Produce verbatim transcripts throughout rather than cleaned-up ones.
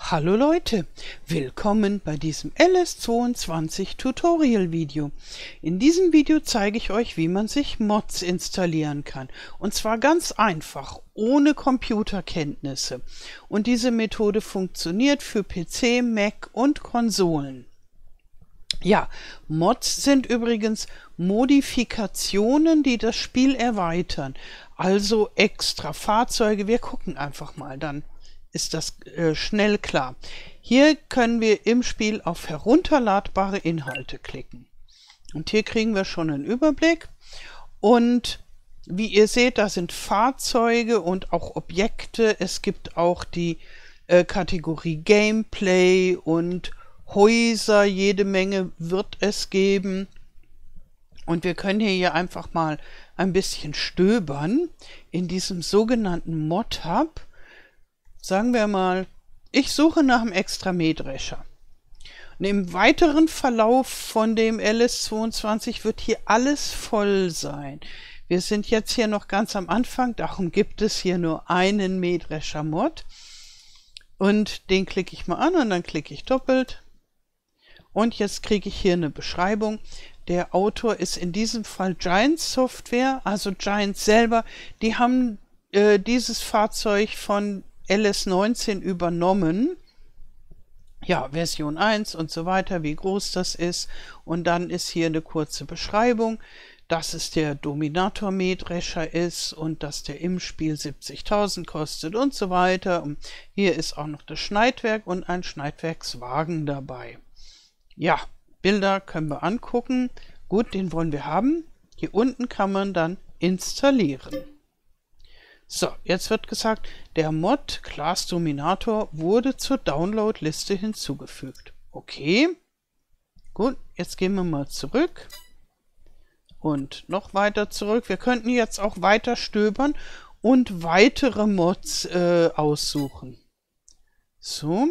Hallo Leute, willkommen bei diesem L S zweiundzwanzig Tutorial Video. In diesem Video zeige ich euch, wie man sich Mods installieren kann. Und zwar ganz einfach, ohne Computerkenntnisse. Und diese Methode funktioniert für P C, Mac und Konsolen. Ja, Mods sind übrigens Modifikationen, die das Spiel erweitern. Also extra Fahrzeuge. Wir gucken einfach mal, dann ist das äh, schnell klar. Hier können wir im Spiel auf herunterladbare Inhalte klicken. Und hier kriegen wir schon einen Überblick. Und wie ihr seht, da sind Fahrzeuge und auch Objekte. Es gibt auch die äh, Kategorie Gameplay und Häuser. Jede Menge wird es geben. Und wir können hier einfach mal ein bisschen stöbern in diesem sogenannten Mod-Hub. Sagen wir mal, ich suche nach einem extra Mähdrescher. Und im weiteren Verlauf von dem L S zweiundzwanzig wird hier alles voll sein. Wir sind jetzt hier noch ganz am Anfang, darum gibt es hier nur einen Mähdrescher-Mod. Und den klicke ich mal an und dann klicke ich doppelt. Und jetzt kriege ich hier eine Beschreibung. Der Autor ist in diesem Fall Giant Software, also Giant selber. Die haben äh, dieses Fahrzeug von L S neunzehn übernommen, ja, Version eins und so weiter, wie groß das ist, und dann ist hier eine kurze Beschreibung, dass es der Dominator-Mähdrescher ist und dass der im Spiel siebzigtausend kostet und so weiter. Und hier ist auch noch das Schneidwerk und ein Schneidwerkswagen dabei. Ja, Bilder können wir angucken. Gut, den wollen wir haben. Hier unten kann man dann installieren. So, jetzt wird gesagt, der Mod Class Dominator wurde zur Download-Liste hinzugefügt. Okay, gut, jetzt gehen wir mal zurück und noch weiter zurück. Wir könnten jetzt auch weiter stöbern und weitere Mods äh, aussuchen. So,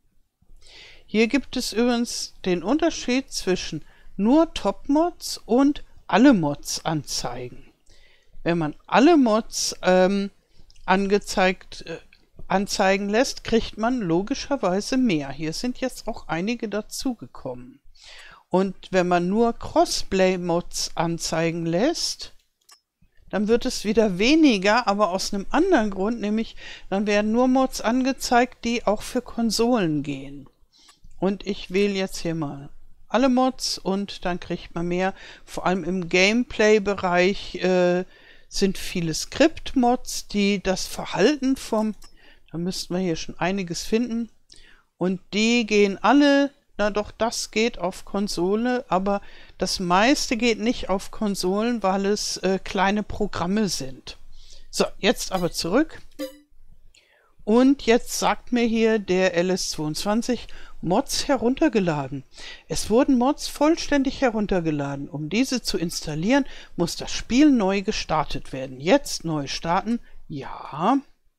hier gibt es übrigens den Unterschied zwischen nur Top-Mods und alle Mods anzeigen. Wenn man alle Mods ähm, angezeigt, äh, anzeigen lässt, kriegt man logischerweise mehr. Hier sind jetzt auch einige dazugekommen. Und wenn man nur Crossplay-Mods anzeigen lässt, dann wird es wieder weniger, aber aus einem anderen Grund, nämlich dann werden nur Mods angezeigt, die auch für Konsolen gehen. Und ich wähle jetzt hier mal alle Mods und dann kriegt man mehr. Vor allem im Gameplay-Bereich äh, sind viele Skript-Mods, die das Verhalten vom, da müssten wir hier schon einiges finden, und die gehen alle, na doch, das geht auf Konsole, aber das meiste geht nicht auf Konsolen, weil es äh, kleine Programme sind. So, jetzt aber zurück. Und jetzt sagt mir hier der L S zweiundzwanzig, Mods heruntergeladen. Es wurden Mods vollständig heruntergeladen. Um diese zu installieren, muss das Spiel neu gestartet werden. Jetzt neu starten. Ja.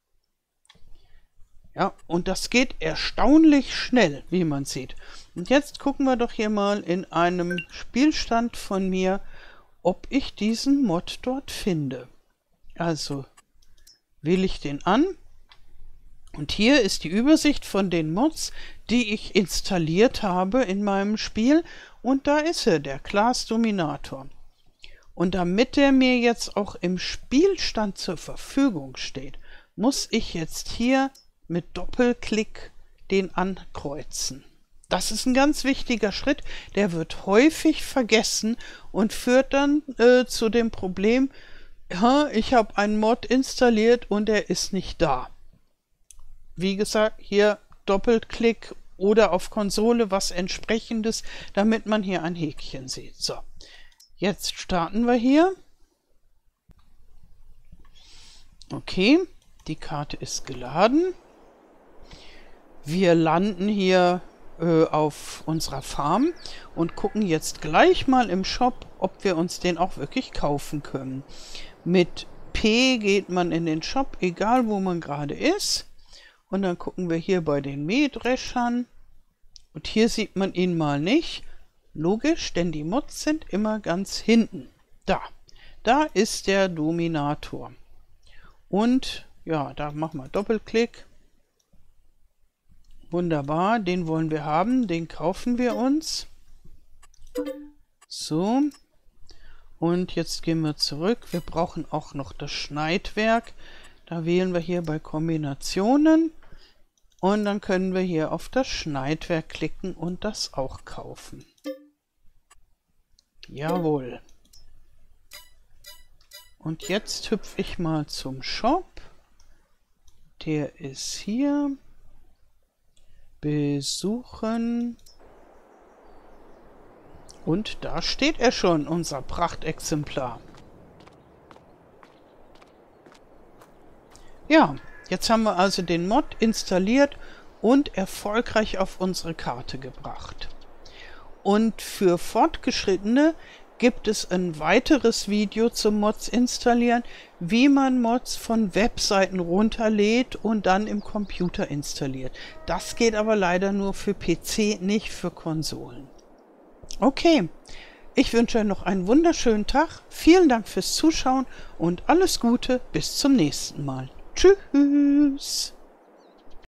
Ja, und das geht erstaunlich schnell, wie man sieht. Und jetzt gucken wir doch hier mal in einem Spielstand von mir, ob ich diesen Mod dort finde. Also wähle ich den an. Und hier ist die Übersicht von den Mods, die ich installiert habe in meinem Spiel. Und da ist er, der Class Dominator. Und damit der mir jetzt auch im Spielstand zur Verfügung steht, muss ich jetzt hier mit Doppelklick den ankreuzen. Das ist ein ganz wichtiger Schritt, der wird häufig vergessen und führt dann äh, zu dem Problem, ja, ich habe einen Mod installiert und er ist nicht da. Wie gesagt, hier Doppelklick oder auf Konsole was entsprechendes, damit man hier ein Häkchen sieht. So, jetzt starten wir hier. Okay, die Karte ist geladen. Wir landen hier äh, auf unserer Farm und gucken jetzt gleich mal im Shop, ob wir uns den auch wirklich kaufen können. Mit P geht man in den Shop, egal wo man gerade ist. Und dann gucken wir hier bei den Mähdreschern. Und hier sieht man ihn mal nicht. Logisch, denn die Mods sind immer ganz hinten. Da. Da ist der Dominator. Und ja, da machen wir Doppelklick. Wunderbar, den wollen wir haben, den kaufen wir uns. So. Und jetzt gehen wir zurück. Wir brauchen auch noch das Schneidwerk. Da wählen wir hier bei Kombinationen. Und dann können wir hier auf das Schneidwerk klicken und das auch kaufen. Jawohl. Und jetzt hüpfe ich mal zum Shop. Der ist hier. Besuchen. Und da steht er schon, unser Prachtexemplar. Ja, jetzt haben wir also den Mod installiert und erfolgreich auf unsere Karte gebracht. Und für Fortgeschrittene gibt es ein weiteres Video zum Mods installieren, wie man Mods von Webseiten runterlädt und dann im Computer installiert. Das geht aber leider nur für P C, nicht für Konsolen. Okay, ich wünsche euch noch einen wunderschönen Tag. Vielen Dank fürs Zuschauen und alles Gute, bis zum nächsten Mal. Tschüss!